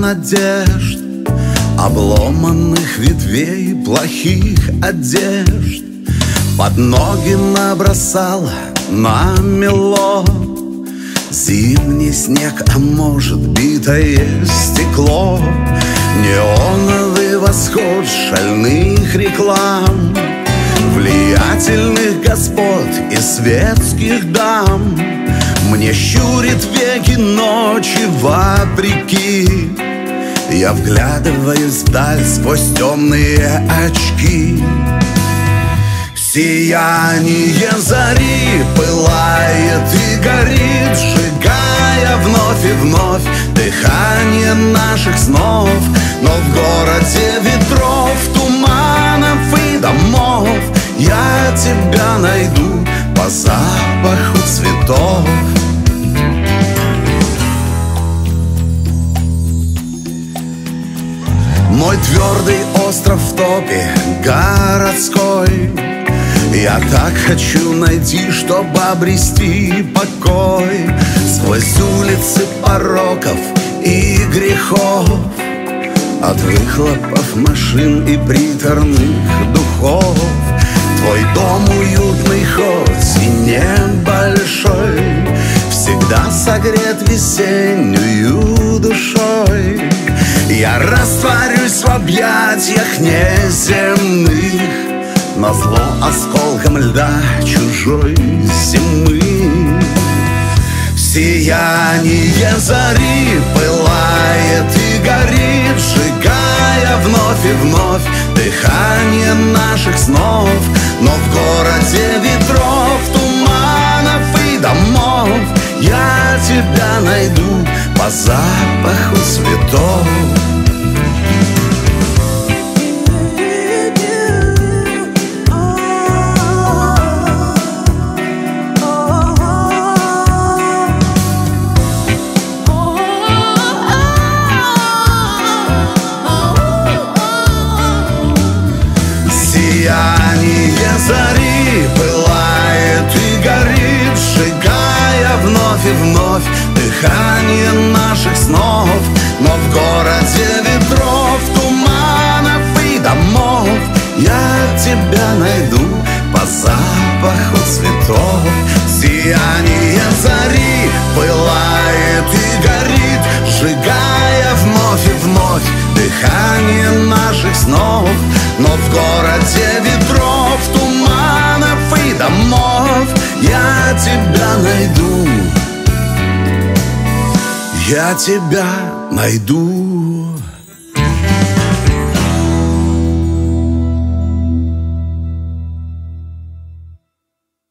надежд, обломанных ветвей, плохих одежд. Под ноги набросала намело зимний снег, а может битое стекло. Неоновый восход шальных реклам, влиятельных господ и светских дам. Мне щурит веки ночи вопреки. Я вглядываюсь вдаль сквозь темные очки. Сияние зари пылает и горит, сжигая вновь и вновь дыхание наших снов. Но в городе ветров, туманов и домов я тебя найду по запаху цветов. Мой твердый остров в топе городской, я так хочу найти, чтобы обрести покой сквозь улицы пороков и грехов, от выхлопов машин и приторных духов. Твой дом уютный, хоть и небольшой, всегда согрет весеннюю душой. Я растворюсь в объятиях неземных, назло осколком льда чужой зимы. Сияние зари пылает и горит, сжигая вновь и вновь дыхание наших снов. Но в городе ветров, туманов и домов я тебя найду по запаху цветов. Сияние зари пылает и горит, сжигая вновь и вновь дыхание наших снов. Но в городе ветров, туманов и домов я тебя найду по запаху цветов. Сияние зари пылает и горит, сжигая вновь и вновь дыхание наших снов. Но в городе ветров, туманов и домов я тебя найду, я тебя найду.